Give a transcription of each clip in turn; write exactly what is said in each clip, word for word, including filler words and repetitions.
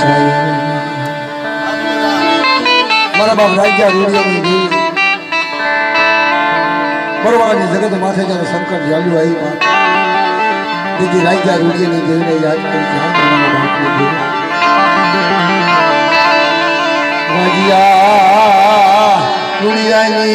मारा बाप राजा रूड़िया बड़वानी जगत माथे जाने संकट जालू आई बात दीदी राजा रूड़िया ने देव ने याद कर ध्यान करने बात ने देव राजिया रूड़िया ने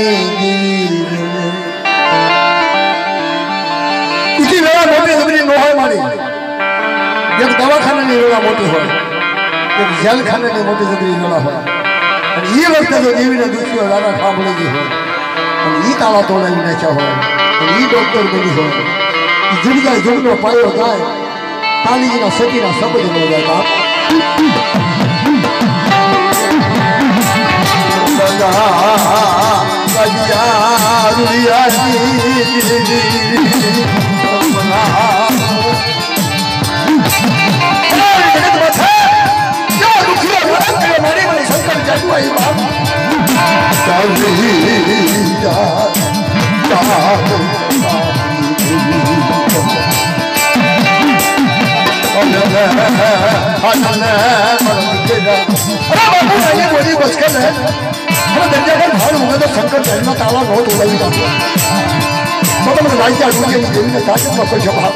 इसी वेला मोटी जबरी नो है मारी एक दवाखाना ની વેલા મોટી હોય એક જેલખાને ની મોટી જબરી વેલા હોય અને એ વખતે જો દેવીને દુખ્યો દાદા સાંભળી ગઈ હોય અને એ તાળા તોડાવી નાખ્યા હોય અને એ ડોક્ટર બની હોય એ જુગદાય જુગનો પાયો થાય તાલીના સતીના શબ્દ નો જાય બાપ રાજા રૂડિયાની शंकर जन्म ताला बहुत उड़ाई मतलब राजा देवी ने ताकत का कोई जवाब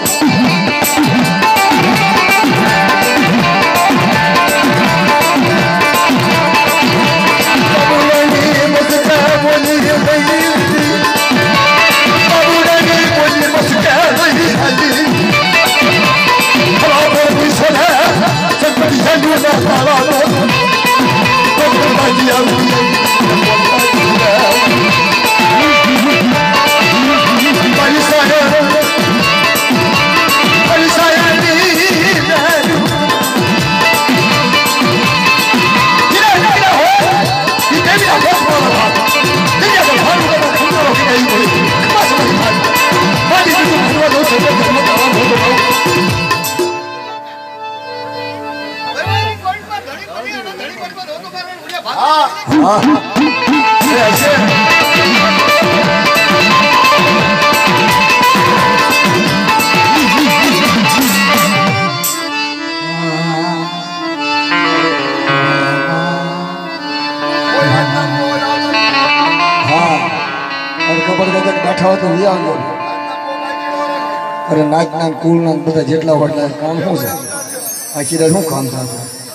अरे नाक ना कूल ना बता जेटला वटला काम हो से आखिर रू काम था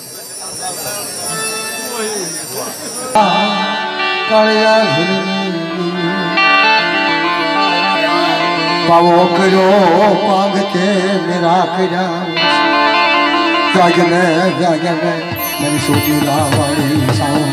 कालिया पावो करो पाग के मेरा करा जागने जागने मेरी सोची लावाड़ी साउंड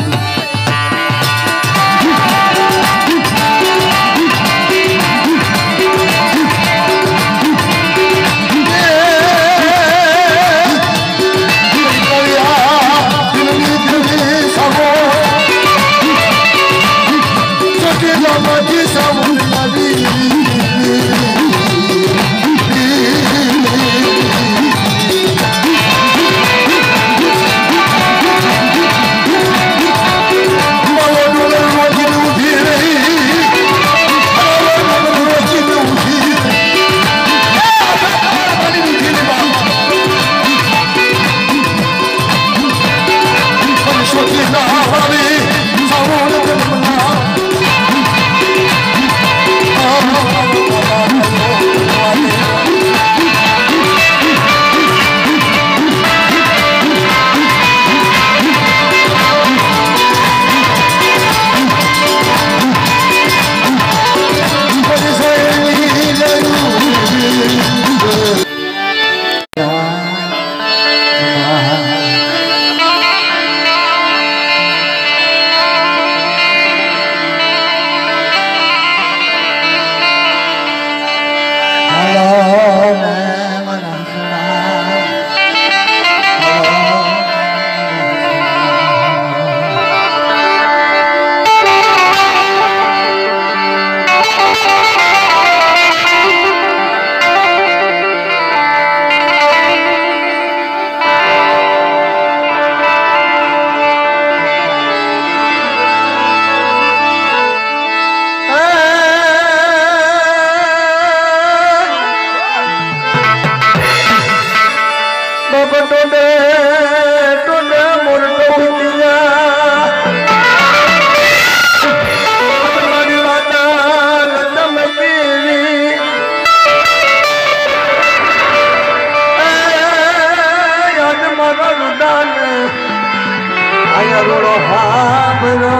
टोडे टोडे मोर टोडिया मारी माता लदम कीरी ए याद मारा रुदान आया रोड़ो हाबरो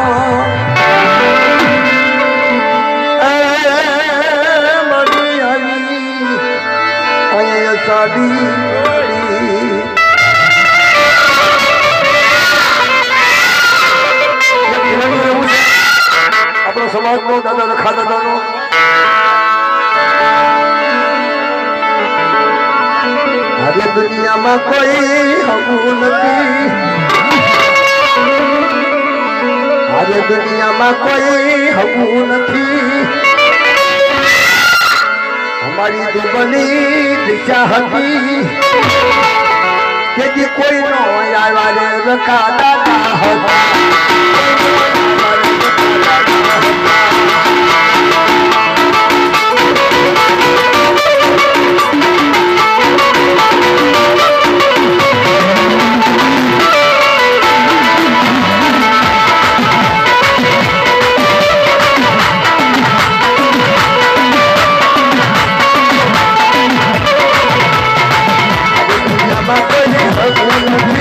साड़ी अपना समाज में दादा रखा दादा नो अरे दुनिया में कोई हमू नहीं अरे दुनिया में कोई हमू नहीं हमारी दुबली दिशा हती के जी कोई नो आया रे रखा दादा होता I'm